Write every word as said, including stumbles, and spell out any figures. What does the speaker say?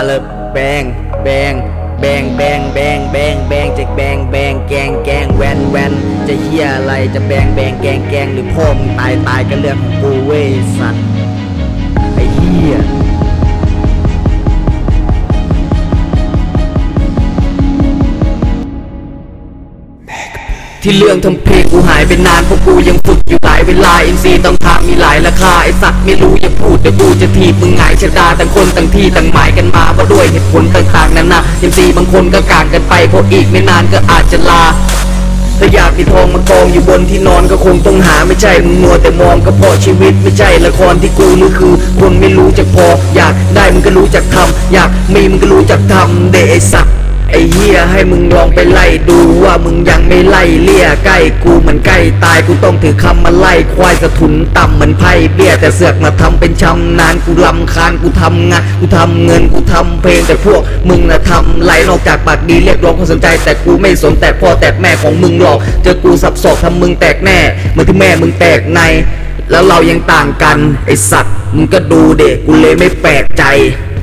เลยแบงแบงแบงแบงแบงแบงแบงจะแบงแบงแกงแกงแวนแวนจะเฮียอะไรจะแบงแบงแกงแกงหรือพ่อมึงตายตายกันเรื่องของกูเว้ยสัตว์ไอ้เฮียที่เรื่องทำเพลงกูหายไปนานเพราะกูยังฝึกอยู่หลายเวลาเอ็มซีต้องทำมีหลายราคาไอสัตว์ไม่รู้อย่าพูดเดี๋ยวกูจะทีมึงหงายชะดาต่างคนต่างที่ต่างหมายกันมาว่าด้วยเหตุผลต่างๆนานาเอ็มซีบางคนก็กางกันไปเพราะอีกไม่นานก็อาจจะลาถ้าอยากมีทองมากองอยู่บนที่นอนก็คงต้องหาไม่ใช่มึงมัวแต่มองก็เพราะชีวิตไม่ใช่ละครที่กูนี่คือคนไม่รู้จักพออยากได้มึงก็รู้จักทำอยากมีมึงก็รู้จักทำเดไอสัตว์ไอ้เหี้ยให้มึงลองไปไล่ดูว่ามึงยังไม่ไล่เลี่ยใกล้กูเหมือนใกล้ตายกูต้องถือคำมาไล่ควายสะทุนต่ำเหมือนไพ่เบี้ยแต่เสือกมาทำเป็นชำนานกูลำคาญกูทำงานกูทำเงินกูทำเพลงแต่พวกมึงน่ะทำไรนอกจากปากดีเรียกร้องความสนใจแต่กูไม่สนแต่พ่อแต่แม่ของมึงหรอกเจอกูสับสอกทำมึงแตกแน่เหมือนที่แม่มึงแตกในแล้วเรายังต่างกันไอสัตว์มึงก็ดูเด็กกูเลยไม่แปลกใจ